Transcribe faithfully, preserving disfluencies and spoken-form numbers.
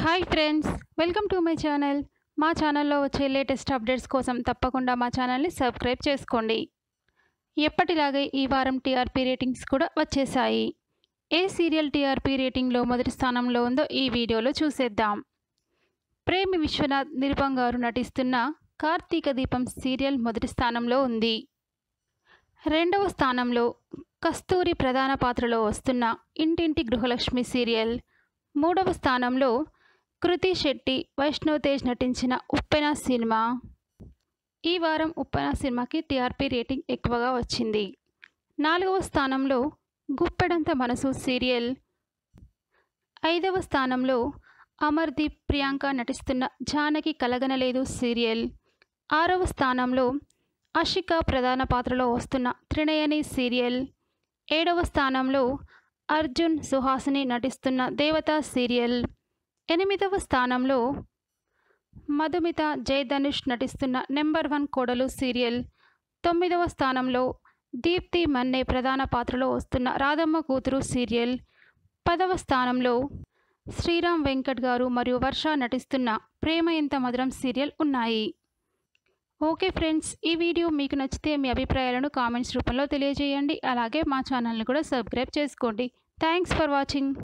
Hi friends, welcome to my channel. మా ఛానల్లో వచ్చే లేటెస్ట్ అప్డేట్స్ కోసం తప్పకుండా మా ఛానల్ని సబ్స్క్రైబ్ చేసుకోండి. ఎప్పటిలాగే ఈ వారం టీఆర్పీ రేటింగ్స్ కూడా వచ్చేసాయి. ఏ సీరియల్ టీఆర్పీ రేటింగ్లో మొదటి స్థానంలో ఉందో ఈ వీడియోలో చూసేద్దాం. ప్రేమి విశ్వనాథ్ నిరుపం గారు నటిస్తున్న కార్తీక దీపం సీరియల్ మొదటి స్థానంలో ఉంది. రెండవ స్థానంలో కస్తూరి ప్రధాన పాత్రలో వస్తున్న ఇంటింటి గృహలక్ష్మి సీరియల్. మూడవ స్థానంలో కృతి శెట్టి, వైష్ణవ్ తేజ్ నటించిన ఉప్పెన సినిమా. ఈ వారం ఉప్పెన సినిమాకి టీఆర్పీ రేటింగ్ ఎక్కువగా వచ్చింది. నాలుగవ స్థానంలో గుప్పెడంత మనసు సీరియల్. ఐదవ స్థానంలో అమర్దీప్, ప్రియాంక నటిస్తున్న జానకి కలగనలేదు సీరియల్. ఆరవ స్థానంలో అషిక ప్రధాన పాత్రలో వస్తున్న త్రినయని సీరియల్. ఏడవ స్థానంలో అర్జున్, సుహాసిని నటిస్తున్న దేవత సీరియల్. ఎనిమిదవ స్థానంలో మధుమిత, జయధనుష్ నటిస్తున్న నెంబర్ వన్ కోడలు సీరియల్. తొమ్మిదవ స్థానంలో దీప్తి మన్నే ప్రధాన పాత్రలో వస్తున్న రాధమ్మ కూతురు సీరియల్. పదవ స్థానంలో శ్రీరామ్ వెంకట్ గారు మరియు వర్ష నటిస్తున్న ప్రేమ ఎంత మధురం సీరియల్ ఉన్నాయి. ఓకే ఫ్రెండ్స్, ఈ వీడియో మీకు నచ్చితే మీ అభిప్రాయాలను కామెంట్స్ రూపంలో తెలియజేయండి. అలాగే మా ఛానల్ని కూడా సబ్స్క్రైబ్ చేసుకోండి. Thanks for watching.